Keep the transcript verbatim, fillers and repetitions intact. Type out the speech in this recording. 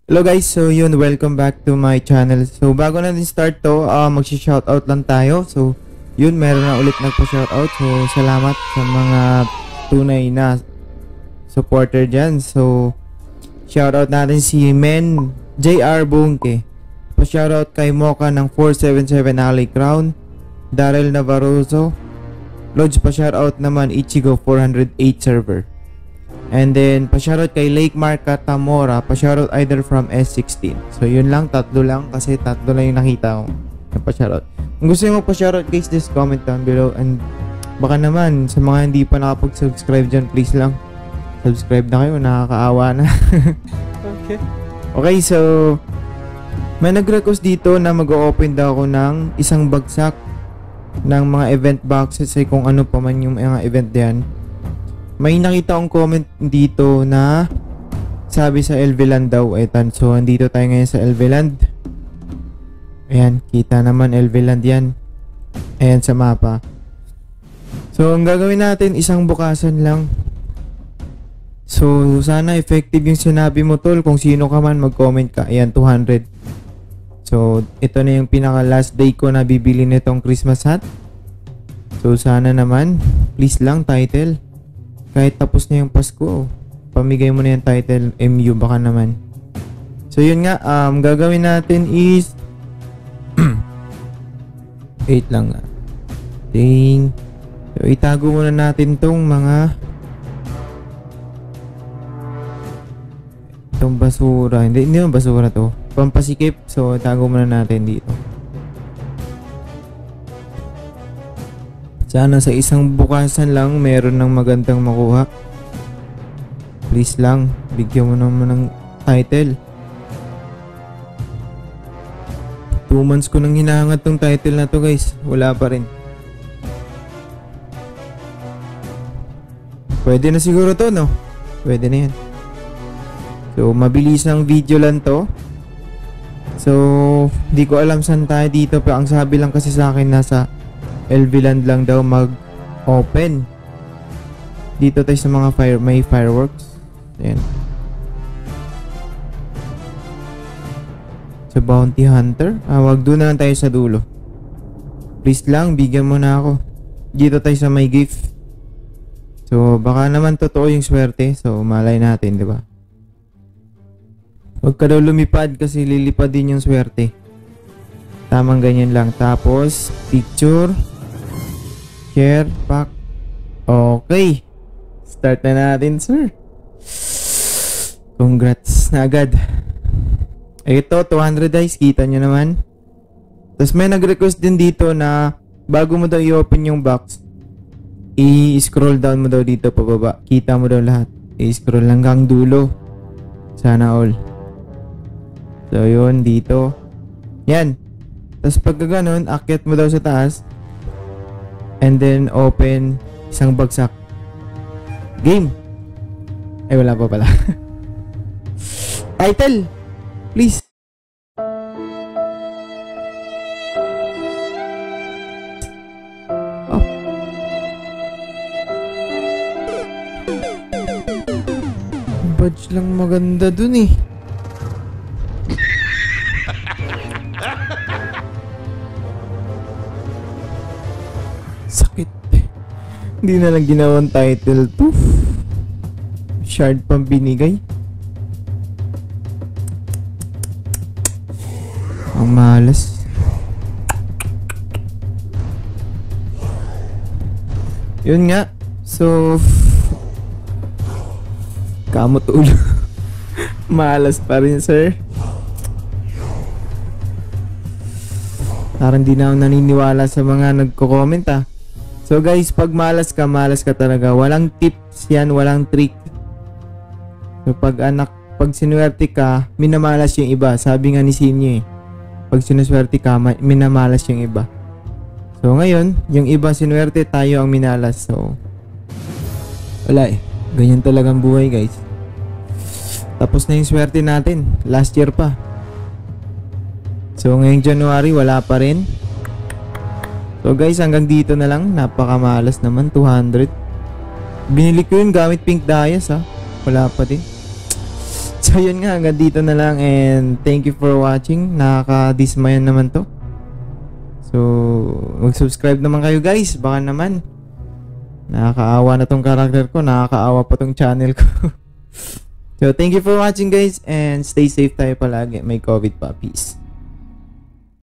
Hello guys, so yun, welcome back to my channel. So bago natin start to, uh, magsi-shoutout lang tayo. So yun, meron na ulit nagpa-shoutout. So salamat sa mga tunay na supporter dyan. So shoutout natin si Men J R Bungke. Pa-shoutout kay Mocha ng four seven seven Alley Crown, Daryl Navarrozo. Lodge, pa-shoutout naman Ichigo four oh eight server. And then, pa-shoutout kay Lake Mark Katamora, pa-shoutout either from S sixteen. So, yun lang, tatlo lang, kasi tatlo lang yung nakita ko na pa-shoutout. Kung gusto nyo pa-shoutout guys, just comment down below. And baka naman, sa mga hindi pa nakapag-subscribe dyan, please lang, subscribe na kayo, nakakaawa na. Okay. Okay, so, may nag-request dito na mag-o-open daw ako ng isang bagsak ng mga event boxes, ay kung ano pa man yung mga event yan. May nakita akong comment dito na sabi sa L V Land daw. Etan, so andito tayo ngayon sa L V Land. Ayan, kita naman L V Land yan. Ayan sa mapa. So ang gagawin natin, isang bukasan lang. So sana effective yung sinabi mo tol. Kung sino ka man, mag-comment ka. Ayan, two hundred. So ito na yung pinaka last day ko na bibili nitong Christmas hat. So sana naman, please lang title. Kahit tapos na yung Pasko, pamigay mo na yung title M U baka naman. So yun nga, um, gagawin natin is wait lang nga. Ding. So itago muna natin tong mga itong basura. Hindi, hindi yung basura to. Pampasikip. So itago muna natin dito. Sana sa isang bukasan lang meron ng magandang makuha. Please lang, bigyan mo naman ng title. two months ko nang hinahangat tong title na to guys. Wala pa rin. Pwede na siguro to, no? Pwede na yan. So mabilis ng video lang to. So di ko alam saan tayo dito, pero ang sabi lang kasi sa akin nasa L V Land lang daw mag-open. Dito tayo sa mga fire, may fireworks. Ayan. Sa Bounty Hunter. Ah, wag doon na lang tayo sa dulo. Please lang, bigyan mo na ako. Dito tayo sa may gift. So, baka naman totoo yung swerte. So, malay natin, di ba? Huwag ka daw lumipad kasi lilipad din yung swerte. Tamang ganyan lang. Tapos, picture. Share, pack. Okay. Start na natin, sir. Congrats na agad. Ito, two hundred guys. Kita nyo naman. Tapos may nag-request din dito na bago mo daw i-open yung box, i-scroll down mo daw dito pababa. Kita mo daw lahat. I-scroll hanggang dulo. Sana all. So, yun. Dito. Yan. Tapos pagka ganun, akyat mo daw sa taas. And then open isang bagsak. Game. Ay wala pa pala. Title. Please. Oh. Badge lang maganda dun eh. Sakit. Hindi na lang ginawang title to. Shard pang binigay. Ang malas. Yun nga. So kamot ulo. Malas pa rin sir. Parang di na ako naniniwala sa mga nagko-comment ah. So guys, pag malas ka, malas ka talaga. Walang tips yan, walang trick. So pag anak, pag sinuwerte ka, minamalas yung iba. Sabi nga ni Sinyo eh, pag sinuswerte ka, minamalas yung iba. So ngayon, yung iba sinuwerte, tayo ang minalas. So wala eh, ganyan talagang buhay guys. Tapos na yung swerte natin, last year pa. So ngayong January, wala pa rin. So guys, hanggang dito na lang. Napakamalas naman, two hundred. Binili ko yun gamit pink dias ha. Wala pa din. So yun nga, hanggang dito na lang and thank you for watching. Nakaka-dismayan naman to. So mag-subscribe naman kayo guys. Baka naman nakakaawa na tong character ko, nakakaawa pa tong channel ko. So thank you for watching guys and stay safe tayo palagi. May COVID pa. Peace.